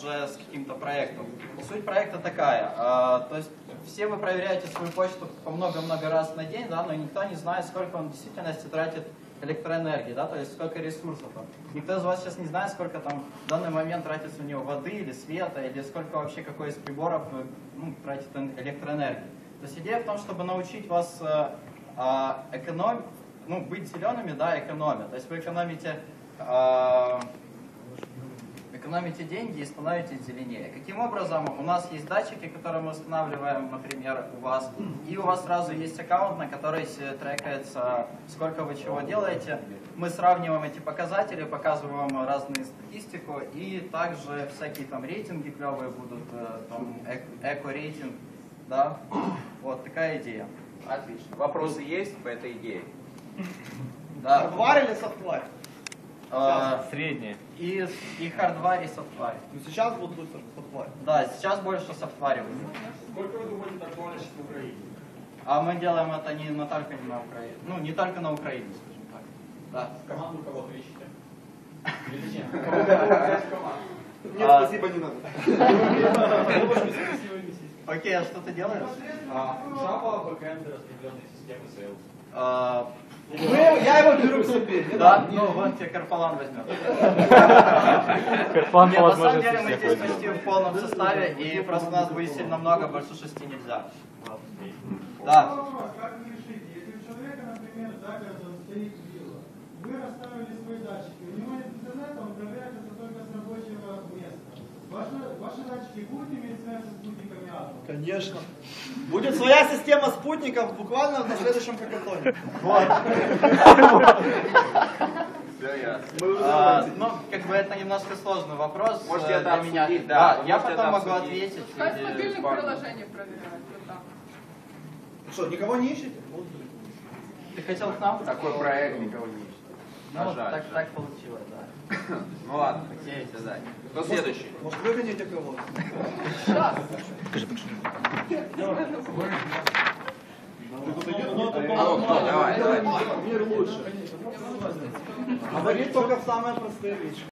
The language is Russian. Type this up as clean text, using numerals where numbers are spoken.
уже с каким-то проектом. Суть проекта такая, то есть все вы проверяете свою почту по много-много раз на день, да, но никто не знает, сколько он в действительности тратит электроэнергии, да, то есть сколько ресурсов. Никто из вас сейчас не знает, сколько там в данный момент тратится у него воды или света, или сколько вообще какой из приборов тратит электроэнергии. То есть идея в том, чтобы научить вас экономить, быть зелеными, да, экономя. То есть вы экономите деньги и становитесь зеленее. Каким образом? У нас есть датчики, которые мы устанавливаем, например, у вас, и у вас сразу есть аккаунт, на который трекается, сколько вы чего делаете. Мы сравниваем эти показатели, показываем вам разную статистику, и также всякие там рейтинги клевые будут, там, эко-рейтинг, да, вот такая идея. Отлично. Вопросы есть по этой идее? Да. Хардвар или софтвар? Средние. И хардвар, и софтвар. Ну сейчас будут софтвар. Да, сейчас больше софтваре будет. Сколько вы думаете, это актуально сейчас в Украине? А мы делаем это не только на Украине. Ну, не только на Украине, скажем так. Да. Команду кого-то ищете? Или нет? Нет, спасибо, не надо. Окей, а что ты делаешь? Java, бэкэнд, распределенные системы, sales. Я его беру к себе. Да, ну вот тебе Карпалан возьмет. Карпалан Нет, по на самом возможности деле мы всех здесь возьмет. почти в полном составе, и просто нас будет сильно много, больше 6 нельзя. Вот. Да. Как вы решите, если у человека, например, за городом стоит вилла, вы расставили свои датчики, у него нет интернета, он проверяет это только с рабочего места. Ваши датчики будут иметь связь с спутниками атома? Конечно. Будет своя система спутников буквально на следующем хакатоне. Вот. Все ясно. Ну, как бы это немножко сложный вопрос. Можете это для меня. обсудить, Да, вы я можете потом это могу обсудить. ответить. Пускай с или мобильных пару. приложений проверяют. Вот так. Что, никого не ищете? Вот. Ты хотел к нам? Такой проект никого не ищет. Ну, вот Жаль. так получилось, да. Ну ладно, окей, да. Кто следующий? Может, выгоните кого-то? Давай. Мир лучше. Говорит только в самые простые вещи.